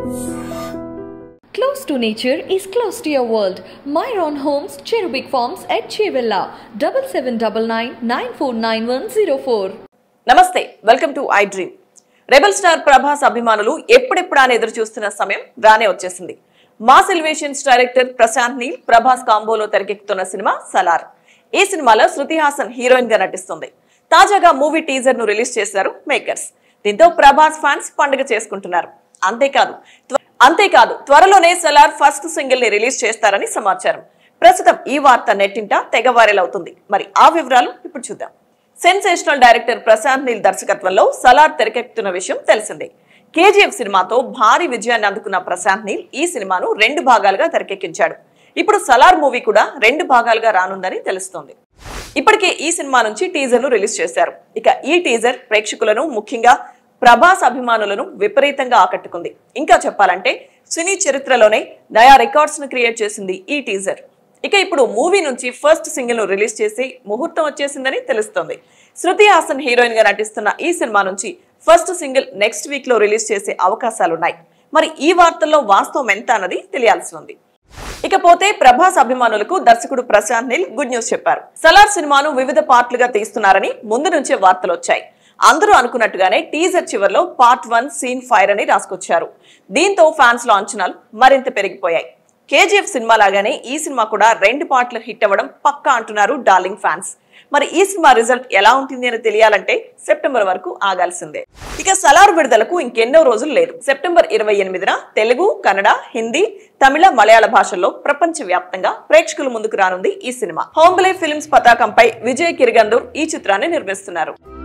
Close to nature is close to your world. Myron Homes, Cherubic Farms at Chevilla, 7799949104. నమస్తే, welcome to iDream. Rebel star Prabhas అభిమానులు ఎప్పుడెప్పుడా అని ఎదురు చూస్తున్న సమయం రానే వచ్చేసింది. Mass elevations director Prashanth Neel Prabhas కాంబోలో తెరకెక్కుతున్న సినిమా సలార్. ఈ సినిమాలో శృతి హాసన్ హీరోయిన్ గా నటిస్తుంది. తాజాగా మూవీ టీజర్ ను రిలీజ్ చేశారు మేకర్స్. దీంతో ప్రభాస్ ఫ్యాన్స్ పండుగ చేసుకుంటున్నారు. అంతేకాదు త్వరలోనే సలార్ ఫస్ట్ సింగిల్ ని రిలీజ్ చేస్తారని సమాచారం. ప్రస్తుతం ఈ వార్త నెట్టింట తెగ వైరల్ అవుతుంది. మరి ఆ వివరాలు ఇప్పుడు చూద్దాం. సెన్సేషనల్ డైరెక్టర్ ప్రశాంత్ నీల్ దర్శకత్వంలో సలార్ తెరకెక్కుతున్న విషయం తెలిసిందే. కేజీఎఫ్ సినిమాతో భారీ విజయాన్ని అందుకున్న ప్రశాంత్ నీల్ ఈ సినిమాను 2 భాగాలుగా తెరకెక్కించాడు. ఇప్పుడు సలార్ మూవీ కూడా 2 భాగాలుగా రానుందని తెలుస్తోంది. ఇప్పటికే ఈ సినిమా నుంచి టీజర్ ను రిలీజ్ చేశారు. ఇక ఈ టీజర్ ప్రేక్షకులను, ముఖ్యంగా ప్రభాస్ అభిమానులను విపరీతంగా ఆకట్టుకుంది. ఇంకా చెప్పాలంటే సినీ చరిత్రలోనే నయా రికార్డ్స్ ను క్రియేట్ చేసింది ఈ టీజర్. ఇక ఇప్పుడు మూవీ నుంచి ఫస్ట్ సింగిల్ ను రిలీజ్ చేసి ముహూర్తం వచ్చేసిందని తెలుస్తోంది. శృతి హాసన్ హీరోయిన్ గా నటిస్తున్న ఈ సినిమా నుంచి ఫస్ట్ సింగిల్ నెక్స్ట్ వీక్ లో రిలీజ్ చేసే అవకాశాలున్నాయి. మరి ఈ వార్తల్లో వాస్తవం ఎంత అన్నది తెలియాల్సి ఉంది. ఇకపోతే ప్రభాస్ అభిమానులకు దర్శకుడు ప్రశాంత్ నీల్ గుడ్ న్యూస్ చెప్పారు. సలార్ సినిమాను వివిధ పార్ట్లుగా తీస్తున్నారని ముందు నుంచే వార్తలు వచ్చాయి. అందరూ అనుకున్నట్టుగానే టీజర్ చివర్లో పార్ట్ 1 సీన్ ఫైర్ అని రాసుకొచ్చారు. దీంతో ఫ్యాన్స్ లో అంచనాలు మరింత పెరిగిపోయాయి. కేజీఎఫ్ సినిమా లాగానే ఈ సినిమా కూడా 2 పార్ట్లు హిట్ అవ్వడం పక్కా అంటున్నారు డార్లింగ్ ఫ్యాన్స్. మరి ఈ సినిమా రిజల్ట్ ఎలా ఉంటుంది అని తెలియాలంటే సెప్టెంబర్ వరకు ఆగాల్సిందే. ఇక సలార్ విడుదలకు ఇంకెన్నో రోజులు లేదు. సెప్టెంబర్ 28న తెలుగు, కన్నడ, హిందీ, తమిళ, మలయాళ భాషల్లో ప్రపంచ వ్యాప్తంగా ప్రేక్షకుల ముందుకు రానుంది ఈ సినిమా. హోంబలే ఫిల్మ్స్ పతాకంపై విజయ్ కిరగందూర్ ఈ చిత్రాన్ని నిర్మిస్తున్నారు.